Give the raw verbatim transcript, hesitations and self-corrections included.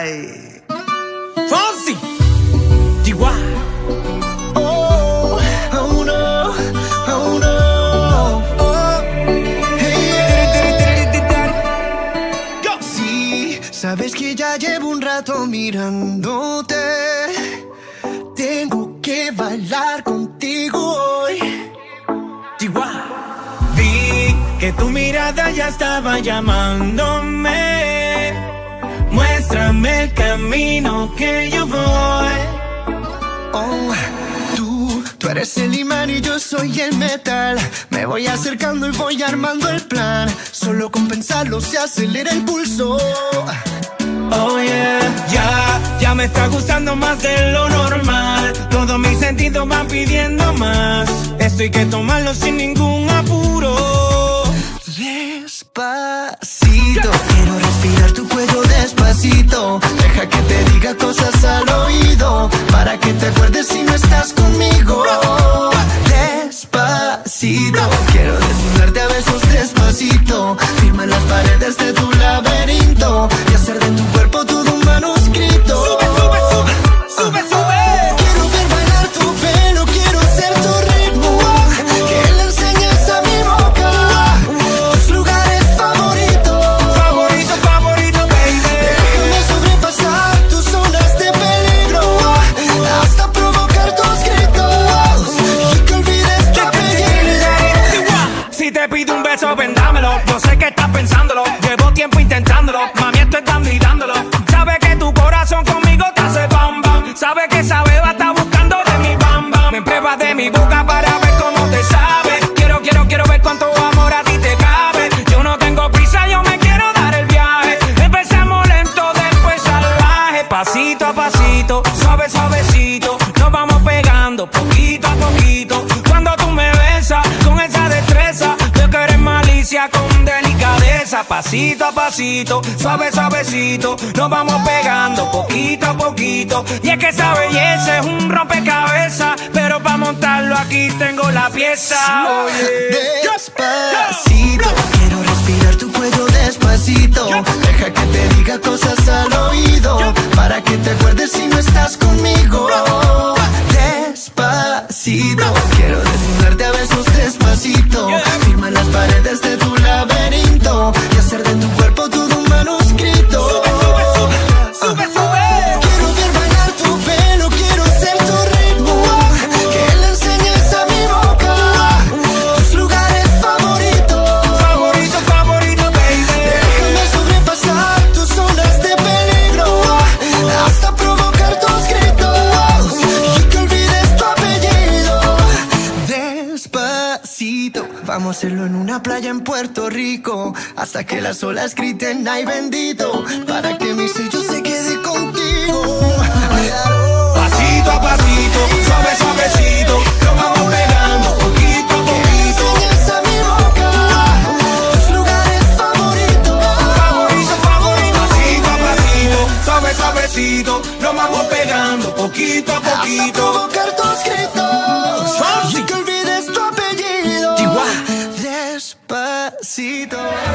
Ay. Fonsi. Chihuahua. Oh, oh no, oh no. Oh, hey, yeah. Sí, sabes que ya llevo un rato mirándote. Tengo que bailar contigo hoy. Chihuahua. Vi que tu mirada ya estaba llamándome. Muéstrame el camino que yo voy. Oh, tú, tú eres el imán y yo soy el metal. Me voy acercando y voy armando el plan. Solo con pensarlo se acelera el pulso. Oh yeah, ya, ya me está gustando más de lo normal. Todos mis sentidos van pidiendo más. Esto hay que tomarlo sin ningún apuro. Despacito, quiero respirar tu cuello despacito. Deja que te diga cosas al oído, para que te acuerdes si no estás conmigo. Despacito, quiero desnudarte a besos despacito. Firma las paredes de tu laberinto y hacer de tu cuerpo todo un manuscrito. Sube, sube, sube, sube, sube. Quiero ver bailar tu pelo, quiero ser tu ritmo. Que le enseñes a mi boca tus lugares favoritos. Favorito, favorito, baby. Déjame sobrepasar tus zonas de peligro, hasta provocar tus gritos y que olvides tu apellido. Si te pido un beso, vendámelo. Yo sé que estás pensándolo. Llevo tiempo intentándolo. Mami, esto es dando y dándolo. Sabe que tu corazón conmigo te hace bam bam. Sabe que esa beba está buscando de mi bam bam. Me pruebas de mi boca para ver cómo te sabe. Quiero, quiero, quiero ver cuánto amor a ti te cabe. Yo no tengo prisa, yo me quiero dar el viaje. Empezamos lento, después salvaje. Pasito a pasito, suave, suavecito. Nos vamos pegando poquito a poquito. Cuando tú me besas con esa destreza, veo que eres malicia con delicadeza. Pasito a pasito, suave, suavecito. Nos vamos pegando poquito a poquito. Y es que esa belleza es un rompecabezas, pero para montarlo aquí tengo la pieza. Oye. Despacito, quiero respirar tu cuello despacito. Deja que te diga cosas al oído, para que te acuerdes si no estás conmigo. Despacito, quiero desnudarte a besos despacito. Firma las paredes de tu laberinto y hacer de tu cuerpo todo un manuscrito. Sube, sube, sube, sube, sube. Quiero ver bailar tu pelo, quiero ser tu ritmo. Que le enseñes a mi boca tus lugares favoritos. Favorito, favorito, baby. Déjame sobrepasar tus zonas de peligro, hasta provocar tus gritos y que olvides tu apellido. Despacito, vamos a hacerlo en una playa en Puerto Rico, hasta que las olas griten ay bendito, para que mi sello se quede contigo. Pasito a pasito, suave, suavecito. Nos vamos pegando poquito a poquito. Enseñas a mi boca tus lugares favoritos. Favorito, favorito. Pasito a pasito, suave, suavecito. Nos vamos pegando poquito a Hasta poquito. provocar tus gritos Fonsi. y que olvides tu apellido. Chihuahua. Despacito.